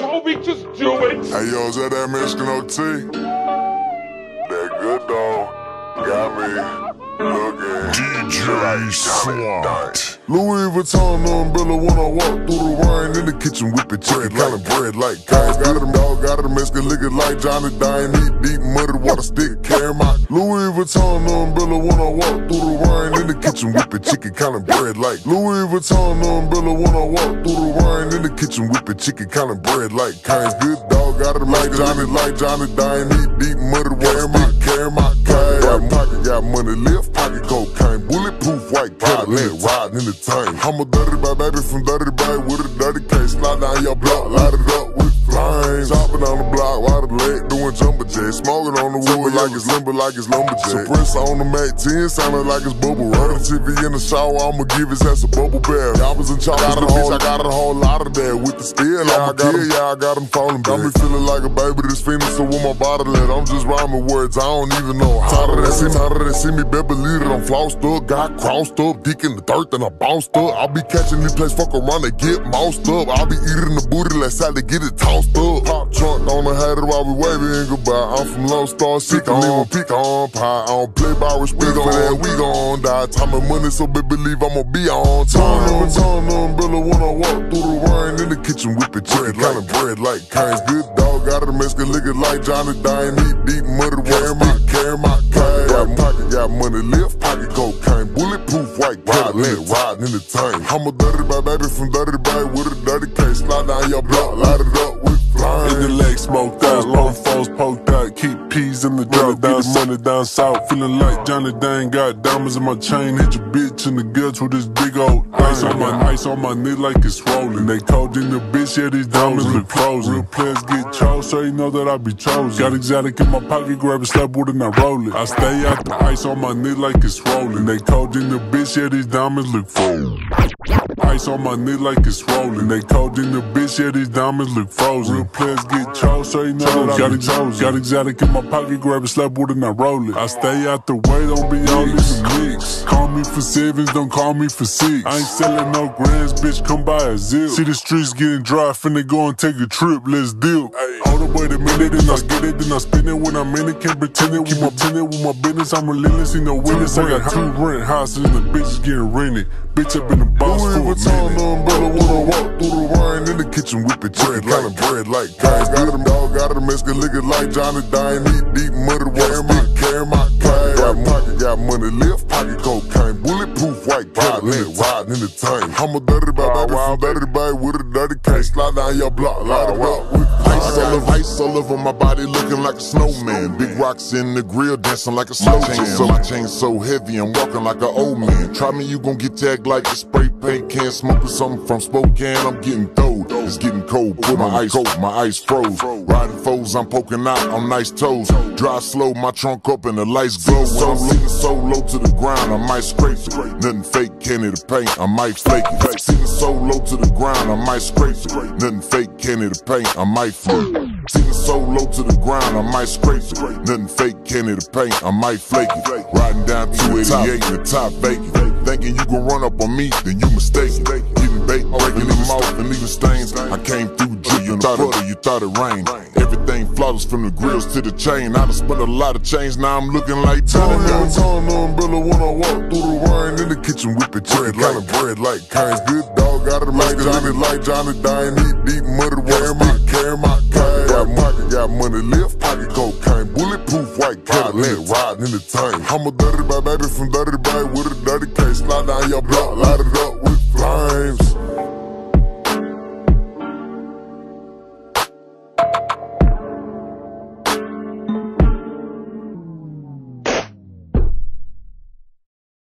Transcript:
Toby, just do it. Hey yo, is that Mexican OT? That good dog got me looking DJ Swat. Louis Vuitton umbrella when I walk through the rain. In the kitchen whipping chicken, kinda bread like Kyle. Got them dog, got them Mexican looking like Johnny Dine. Eat deep muddy water stick, carry my Louis Vuitton umbrella when I walk through the rain. In the kitchen whipping chicken, kinda bread like Louis Vuitton umbrella when I walk through the rain. In the kitchen whipping chicken, kinda bread like Kynes. Good dog, got them like Johnny Dine. Eat deep muddy water stick, carry my Kyle. Pocket got money, left pocket cocaine, bulletproof white Cadillac, riding in the tank. I'm a dirty baby from dirty bay with a dirty case. Slide down your block, light it up with flames. Chopping on the block, while the leg doing jumper jacks. Smoking on the wood like it's lumberjack. Suppressor on the Mac 10, sounding like it's bubble wrap. TV in the shower, I'ma give his ass a bubble bath. Choppers and choppers, I got a whole lot of that. With the steel, I got him falling back. Got me feeling like a baby that's fiending, so with my body lit, I'm just rhyming words, I don't even know how to see me, better believe that I'm flossed up. Got crossed up, dick in the dirt, and I bounced up. I'll be catching these plays, fuck around and get moused up. I'll be eating the booty, let's have to get it tossed up. Pop trunk on the hat while we waving goodbye. I'm from Lone Star City, leave pick on pie. I don't play by respect for that, we gon' die. Time and money, so baby believe I'ma be on time. Turn the umbrella when I walk through the rain. In the kitchen whipping chicken, kinda bread like Kynes. Good dog, got a Mexican looking like Johnny Dine. Eat deep muddy water, carry my Kyle. Pocket got money, left pocket cocaine, bulletproof white Cadillac, riding in the tank. I'm a dirty baby from dirty bay with a dirty case. Slide down your block, light it up with flames. In the leg smoked out, long foes poked out. Keep peas in the drop, get the money down south. Feeling like Johnny Dang, got diamonds in my chain. Hit your bitch in the guts with this big old ice on my knee like it's swollen. They cold in the bitch, yeah, these diamonds look frozen. Real players get chose, so you know that I be chosen. Got exotic in my pocket, grab a slap with it and I roll it. I stay out the ice on my knee like it's swollen. They cold in the bitch, yeah, these diamonds look frozen. Ice on my knee like it's swollen. They cold in the bitch, yeah, these diamonds look frozen. Real players get chose, so you know that I be chosen. Got exotic in my pocket, grab a slap with it and I roll it. I stay out the way, don't be all this mix. Call me for sevens, don't call me for six. I ain't selling no grands, bitch, come buy a zip. See the streets getting dry, finna go and take a trip, let's dip. Hold up, wait a minute, then I get it, then I spin it. When I'm in it, can't pretend it. Keep my tenant with my business, I'm relentless, see no witness. I got 2 rent houses and the bitches getting rented. Bitch up in the box for a minute. Umbrella when I walk through the rain. In the kitchen whipping chicken, kinda bread like Kynes. Got them dog, got them Mexican looking like Johnny Dine. Eat deep muddy water, carry my Kyle. Pocket got money, left pocket cocaine, bulletproof white Cadillac, riding in the tank. I'm a dirty baby from dirty bay with a dirty case. Slide down your block, light it up with ice all over my body, looking like a snowman. Big rocks in the grill, dancing like a slow jam. My chain so heavy, I'm walking like an old man. Try me, you gon' get tagged like a spray paint can. Smoking something from Spokane, I'm getting throwed. It's getting cold, put my ice coat, my ice froze. Riding foes, I'm poking out on nice toes. Drive slow, my trunk up and the lights glow. So low to the ground, I might scrape it. Nothing fake, candy to paint, I might flake it. Sitting so low to the ground, I might scrape it. Nothing fake, candy to paint, I might flake it. Sitting so low to the ground, I might scrape it. Nothing fake, candy to paint, I might flake it. Riding down 288 in the top vacant. Thinking you gon' run up on me, then you mistaken. Getting bait, breaking them off and leaving stains. I came through G in the butter, you thought it rained. Everything flawless from the grills to the chain. I done spent a lot of change, now I'm looking like Johnny. Turn the umbrella when I walk through the rain. In the kitchen whipping chicken, kinda bread like Kynes. Good dog, got it like Johnny Dine. Eat deep muddy water, carry my Kyle. Pocket got money, left pocket cocaine, bulletproof white Cadillac, riding in the tank. I'm a dirty baby from dirty bay with a dirty case. Slide down your block, light it up.